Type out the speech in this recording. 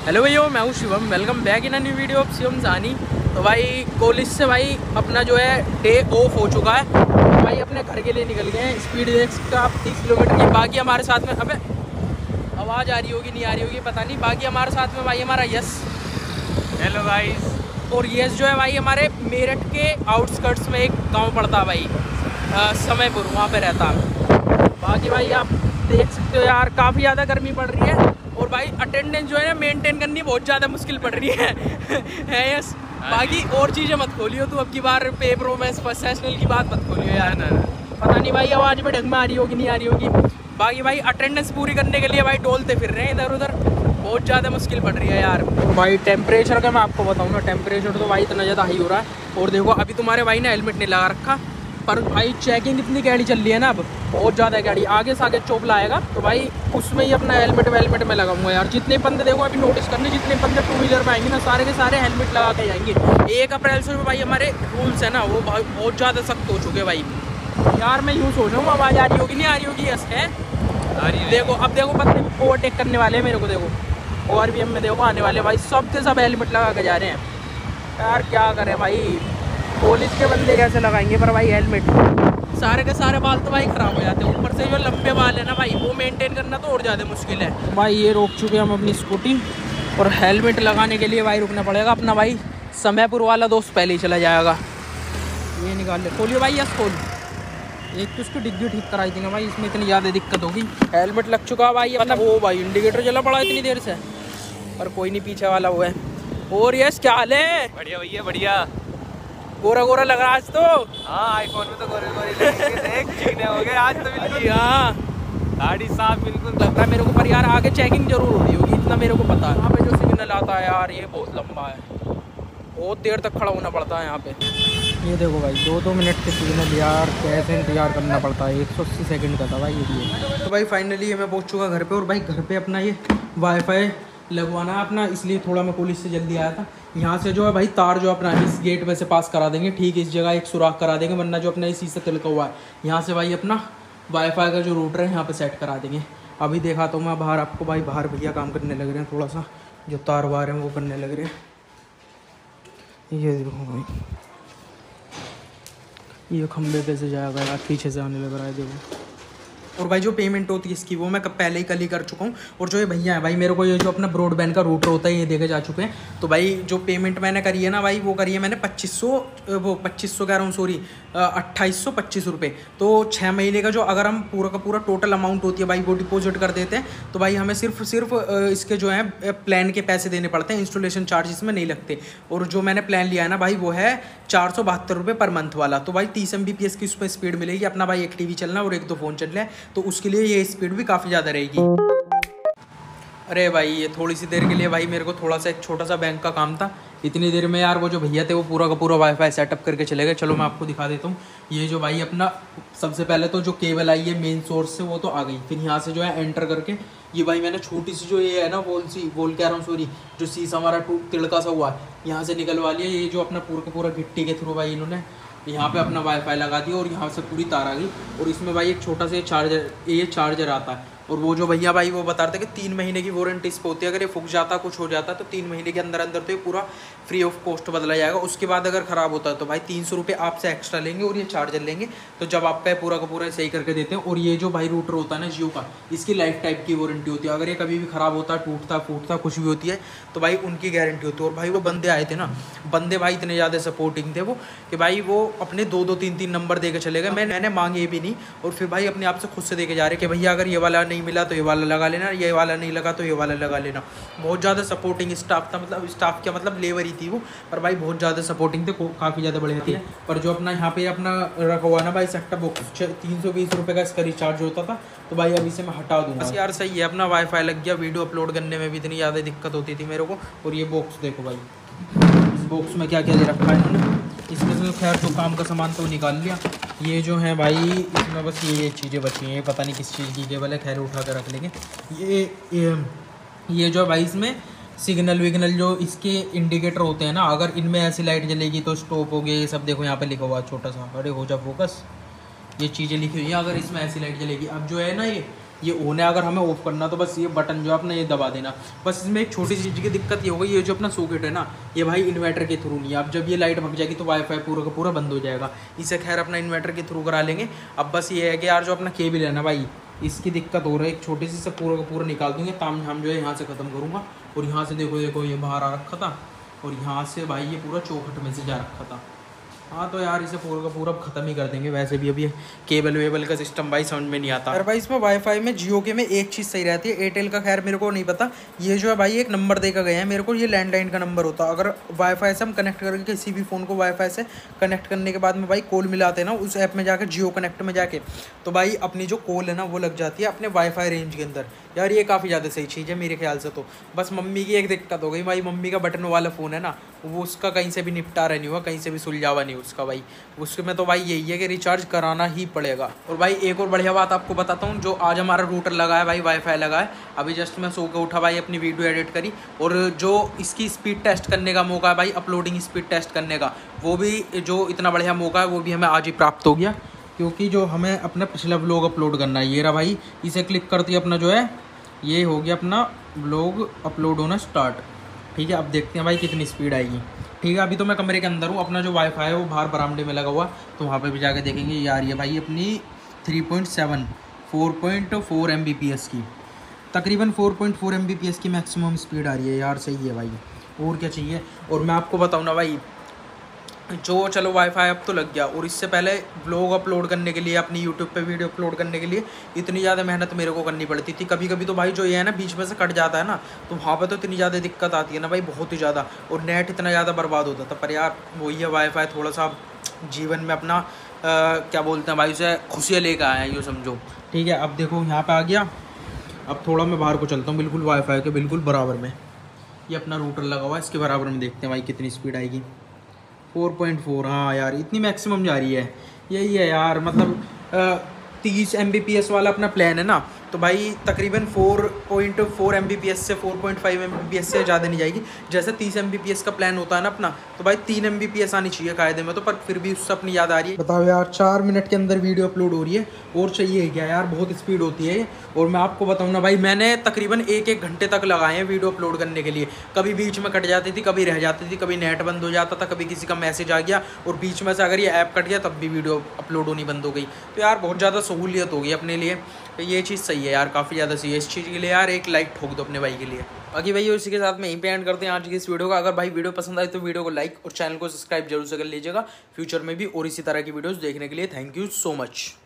Hello भैया, मैं हूँ Shivam. Welcome back in a new video of Shivam Jani. तो भाई कॉलेज से भाई अपना जो है डे ऑफ हो चुका है। तो भाई अपने घर के लिए निकल गए हैं। स्पीड का 30 किलोमीटर की। बाकी हमारे साथ में अबे आवाज़ आ रही होगी नहीं आ रही होगी पता नहीं। बाकी हमारे साथ में भाई हमारा यस। Hello guys. और यस जो है भाई हमारे मेरठ के आउटस्कर्ट्स में एक गाँव पड़ता है भाई, समयपुर, वहाँ पर रहता है। बाकी भाई आप देख सकते हो यार, काफ़ी ज़्यादा गर्मी पड़ रही है। और भाई अटेंडेंस जो है ना मेंटेन करनी बहुत ज़्यादा मुश्किल पड़ रही है यस। बाकी और चीज़ें मत खोलियो तू, अब की बार पेपरों में सेशनल की बात मत खोलियो यार। पता नहीं भाई आवाज़ में ढंग में आ रही होगी नहीं आ रही होगी। बाकी भाई अटेंडेंस पूरी करने के लिए भाई डोलते फिर रहे हैं इधर उधर, बहुत ज़्यादा मुश्किल पड़ रही है यार। तो भाई टेम्परेचर का मैं आपको बताऊँ ना, टेम्परेचर तो भाई इतना ज़्यादा हाई हो रहा है। और देखो अभी तुम्हारे भाई ने हेलमेट नहीं लगा रखा, पर भाई चेकिंग इतनी गाड़ी चल रही है ना, अब बहुत ज़्यादा गाड़ी आगे से आगे चोप लाएगा। तो भाई उसमें ही अपना हेलमेट में लगाऊंगा यार। जितने बंदे देखो अभी नोटिस करने, जितने बंदे टू व्हीलर में आएंगे ना, सारे के सारे हेलमेट लगा के जाएंगे। 1 अप्रैल से भाई हमारे रूल्स है ना, वो बहुत ज़्यादा सख्त हो चुके भाई। यार मैं यूँ सोच रहा हूँ, आवाज़ आ रही होगी नहीं आ रही होगी यस है आ रही है। देखो अब देखो बंदे ओवरटेक करने वाले हैं मेरे को, देखो और भी हम में देखो आने वाले भाई, सब के सब हेलमेट लगा के जा रहे हैं यार। क्या करें भाई, पुलिस के बंदे कैसे लगाएंगे पर भाई हेलमेट। सारे के सारे बाल तो भाई ख़राब हो जाते हैं, ऊपर से जो लंबे बाल है ना भाई, वो मेंटेन करना तो और ज़्यादा मुश्किल है भाई। ये रोक चुके हम अपनी स्कूटी, और हेलमेट लगाने के लिए भाई रुकना पड़ेगा। अपना भाई समयपुर वाला दोस्त पहले ही चला जाएगा। ये निकाल ले, खोलियो भाई यस खोल। एक तो उसकी डिग्गी ठीक कराई देंगे भाई, इसमें इतनी ज़्यादा दिक्कत होगी। हेलमेट लग चुका भाई, मतलब वो भाई इंडिकेटर जला पड़ा इतनी देर से, पर कोई नहीं, पीछे वाला वो है। और यस क्या हाल है? बढ़िया भैया बढ़िया। गोरा गोरा लग रहा आज तो। हाँ आईफोन में तो गोरे गोरे देख चीने हो गए आज तो बिल्कुल। हाँ गाड़ी साफ बिल्कुल लग रहा है मेरे को, पर यार आगे चेकिंग जरूर होती होगी इतना मेरे को पता है। यहाँ पे जो सिग्नल आता है यार ये बहुत लंबा है, बहुत देर तक खड़ा होना पड़ता है यहाँ पे। ये देखो भाई 2-2 मिनट के सिग्नल यार, कैसे इंतजार करना पड़ता है। 180 सेकंड का था भाई ये। तो भाई फाइनली ये मैं पहुँच चुका घर पे। और भाई घर पे अपना ये वाईफाई लगवाना है अपना, इसलिए थोड़ा मैं कॉलेज से जल्दी आया था। यहाँ से जो है भाई तार जो अपना इस गेट में से पास करा देंगे, ठीक इस जगह एक सुराख करा देंगे, वरना जो अपना इसी से तिलका हुआ है यहाँ से भाई अपना वाईफाई का जो रूटर है यहाँ पे सेट करा देंगे। अभी देखा तो मैं बाहर आपको भाई, बाहर भैया काम करने लग रहे हैं, थोड़ा सा जो तार वार हैं वो करने लग रहे हैं। ये देखो भाई ये खंबे पे से जाएगा यार, पीछे से आने लग रहा है देखो। और भाई जो पेमेंट होती है इसकी वो मैं पहले ही कल ही कर चुका हूँ। और जो ये भैया है भाई, मेरे को ये जो अपना ब्रॉडबैंड का रूटर होता है ये देके जा चुके हैं। तो भाई जो पेमेंट मैंने करी है ना भाई, वो करी है मैंने 2500 कह रहा हूँ सॉरी 2825 रुपये। तो 6 महीने का जो अगर हम पूरा का पूरा टोटल अमाउंट होती है भाई वो डिपॉजिट कर देते हैं, तो भाई हमें सिर्फ इसके जो है प्लान के पैसे देने पड़ते हैं, इंस्टॉलेशन चार्ज इसमें नहीं लगते। और जो मैंने प्लान लिया है ना भाई वो है 472 रुपये पर मंथ वाला। तो भाई 30 Mbps की उसमें स्पीड मिलेगी। अपना भाई एक टीवी चलना और 1-2 फ़ोन चल रहा है, तो उसके लिए ये स्पीड भी काफ़ी ज़्यादा रहेगी। अरे भाई ये थोड़ी सी देर के लिए भाई मेरे को थोड़ा सा एक छोटा सा बैंक का काम था, इतनी देर में यार वो जो भैया थे वो पूरा का पूरा वाईफाई सेटअप करके चले गए। चलो मैं आपको दिखा देता हूँ। ये जो भाई अपना सबसे पहले तो जो केबल आई है मेन सोर्स से वो तो आ गई, फिर यहाँ से जो है एंटर करके ये भाई मैंने छोटी सी जो ये है ना बोल कह रहा हूँ सॉरी, जो सीसा हमारा तिड़का सा हुआ है यहाँ से निकलवा लिया। ये जो अपना पूरा का पूरा गिट्टी के थ्रू भाई इन्होंने यहाँ पे अपना वाईफाई लगा दिया, और यहाँ से पूरी तार आ गई। और इसमें भाई एक छोटा सा चार्जर आता है। और वो जो भैया भाई वो बता रहे थे कि 3 महीने की वारंटी इस पर होती है, अगर ये फूक जाता कुछ हो जाता तो 3 महीने के अंदर अंदर तो ये पूरा फ्री ऑफ कॉस्ट बदला जाएगा। उसके बाद अगर ख़राब होता है तो भाई 300 रुपये आपसे एक्स्ट्रा लेंगे और ये चार्जर लेंगे। तो जब आपका पूरा का पूरा सही करके देते हैं। और ये जो भाई रूटर होता है ना जियो का, इसकी लाइफ टाइप की वारंटी होती है। अगर ये कभी भी ख़राब होता टूटता फूटता कुछ भी होती है तो भाई उनकी गारंटी होती है। और भाई वो बंदे आए थे ना, बंदे भाई इतने ज़्यादा सपोर्टिंग थे वो कि भाई वो अपने 2-2 3-3 नंबर दे के चले गए। मैंने मांगे भी नहीं, और फिर भाई अपने आप से खुद से दे के जा रहे कि भैया अगर ये वाला नहीं मिला तो ये वाला लगा लेना, ये वाला नहीं लगा तो ये वाला लगा लेना। बहुत ज़्यादा सपोर्टिंग स्टाफ था, मतलब स्टाफ क्या मतलब लेबर ही थी वो, पर भाई बहुत ज़्यादा सपोर्टिंग थे, काफ़ी ज़्यादा बढ़िया थी। पर जो अपना यहाँ पे अपना रखा हुआ ना भाई सेटअप बॉक्स 320 रुपये का इसका रिचार्ज होता था, तो भाई अभी से मैं हटा दूँगा। बस यार सही है, अपना वाईफाई लग गया, वीडियो अपलोड करने में भी इतनी ज़्यादा दिक्कत होती थी मेरे को। और ये बॉक्स देखो भाई, इस बॉक्स में क्या क्या दे रखा है इन्होंने। इसमें से खैर तो काम का सामान तो निकाल लिया। ये जो है भाई इसमें बस ये चीज़ें बची हैं, पता नहीं किस चीज़ की केबल है, खैर उठा कर रख लेंगे। ये जो भाई इसमें सिग्नल विग्नल जो इसके इंडिकेटर होते हैं ना, अगर इनमें ऐसी लाइट जलेगी तो स्टॉप हो गया, ये सब देखो यहाँ पे लिखा हुआ छोटा सा, अरे हो जा फोकस, ये चीज़ें लिखी हुई हैं अगर इसमें ऐसी लाइट जलेगी। अब जो है ना ये ये ऑन है, अगर हमें ऑफ करना तो बस ये बटन जो अपना ये दबा देना। बस इसमें एक छोटी सी चीज़ की दिक्कत ये हो गई, ये जो अपना सॉकेट है ना ये भाई इन्वर्टर के थ्रू नहीं है। अब जब ये लाइट भग जाएगी तो वाईफाई पूरा का पूरा बंद हो जाएगा। इसे खैर अपना इन्वर्टर के थ्रू करा लेंगे। अब बस ये है कि यार जो अपना केबल है ना भाई, इसकी दिक्कत हो रही है, एक छोटी सी से पूरा का पूरा निकाल दूँगे, ताम हम जो है यहाँ से ख़त्म करूँगा। और यहाँ से देखो देखो ये बाहर आ रखा था, और यहाँ से भाई ये पूरा चौखट में से जा रखा था। हाँ तो यार इसे पूरा का पूरा ख़त्म ही कर देंगे। वैसे भी अभी केबल वेबल का सिस्टम भाई समझ में नहीं आता। यार भाई इसमें वाईफाई में जियो के में एक चीज़ सही रहती है, एयरटेल का खैर मेरे को नहीं पता। ये जो है भाई एक नंबर देकर गए हैं मेरे को, ये लैंडलाइन का नंबर होता है। अगर वाईफाई से हम कनेक्ट करके किसी भी फ़ोन को वाईफाई से कनेक्ट करने के बाद में भाई कॉल मिलाते हैं ना उस ऐप में जाकर, जियो कनेक्ट में जाके, तो भाई अपनी जो कॉल है ना वो लग जाती है अपने वाईफाई रेंज के अंदर। यार ये काफ़ी ज़्यादा सही चीज़ है मेरे ख्याल से। तो बस मम्मी की एक दिक्कत हो गई भाई, मम्मी का बटन वाला फ़ोन है ना वो उसका कहीं से भी निपटारा नहीं हुआ, कहीं से भी सुलझावा नहीं उसका भाई। उसमें तो भाई यही है कि रिचार्ज कराना ही पड़ेगा। और भाई एक और बढ़िया बात आपको बताता हूँ, जो आज हमारा रूटर लगा है भाई, वाईफाई लगा है। अभी जस्ट मैं सो के उठा भाई, अपनी वीडियो एडिट करी, और जो इसकी स्पीड टेस्ट करने का मौका है भाई, अपलोडिंग स्पीड टेस्ट करने का, वो भी जो इतना बढ़िया मौका है वो भी हमें आज ही प्राप्त हो गया। क्योंकि जो हमें अपना पिछला व्लॉग अपलोड करना है, ये रहा भाई, इसे क्लिक करती है अपना जो है ये हो गया अपना व्लॉग अपलोड होना स्टार्ट। ठीक है, अब देखते हैं भाई कितनी स्पीड आएगी। ठीक है, अभी तो मैं कमरे के अंदर हूँ, अपना जो वाईफाई है वो बाहर बरामदे में लगा हुआ, तो वहाँ पे भी जाके देखेंगे। यार ये भाई अपनी 3.7 4.4 Mbps की, तकरीबन 4.4 Mbps की मैक्सिमम स्पीड आ रही है। यार सही है भाई, और क्या चाहिए। और मैं आपको बताऊँ ना भाई, जो चलो वाईफाई अब तो लग गया, और इससे पहले व्लॉग अपलोड करने के लिए, अपनी यूट्यूब पे वीडियो अपलोड करने के लिए इतनी ज़्यादा मेहनत मेरे को करनी पड़ती थी। कभी कभी तो भाई जो ये है ना बीच में से कट जाता है ना, तो वहाँ पे तो इतनी ज़्यादा दिक्कत आती है ना भाई, बहुत ही ज़्यादा, और नेट इतना ज़्यादा बर्बाद होता था। पर यार वही है, वाईफाई थोड़ा सा जीवन में अपना क्या बोलते हैं भाई, उसे खुशियाँ लेकर आए हैं यूँ समझो। ठीक है, अब देखो यहाँ पर आ गया। अब थोड़ा मैं बाहर को चलता हूँ, बिल्कुल वाईफाई के बिल्कुल बराबर में ये अपना रूटर लगा हुआ है, इसके बराबर में देखते हैं भाई कितनी स्पीड आएगी। 4.4, हाँ यार इतनी मैक्सिमम जा रही है। यही है यार, मतलब 30 Mbps वाला अपना प्लान है ना, तो भाई तकरीबन 4.4 Mbps से 4.5 Mbps से ज़्यादा नहीं जाएगी। जैसे 30 Mbps का प्लान होता है ना अपना, तो भाई 3 Mbps आनी चाहिए कायदे में, तो पर फिर भी उससे अपनी याद आ रही है। बताओ यार 4 मिनट के अंदर वीडियो अपलोड हो रही है, और चाहिए क्या यार, बहुत स्पीड होती है। और मैं आपको बताऊँ ना भाई, मैंने तकरीबन 1-1 घंटे तक लगाए हैं वीडियो अपलोड करने के लिए। कभी बीच में कट जाती थी, कभी रह जाती थी, कभी नेट बंद हो जाता था, कभी किसी का मैसेज आ गया, और बीच में से अगर ये ऐप कट गया तब भी वीडियो अपलोड होनी बंद हो गई। तो यार बहुत ज़्यादा सहूलियत हो गई अपने लिए, तो ये चीज़ सही है यार, काफ़ी ज़्यादा सही है। इस चीज़ के लिए यार एक लाइक ठोक दो अपने भाई के लिए। बाकी भाई इसी के साथ में यहीं पे एंड करते हैं आज की इस वीडियो का। अगर भाई वीडियो पसंद आए तो वीडियो को लाइक और चैनल को सब्सक्राइब जरूर से कर लीजिएगा फ्यूचर में भी और इसी तरह की वीडियोस देखने के लिए। Thank you so much.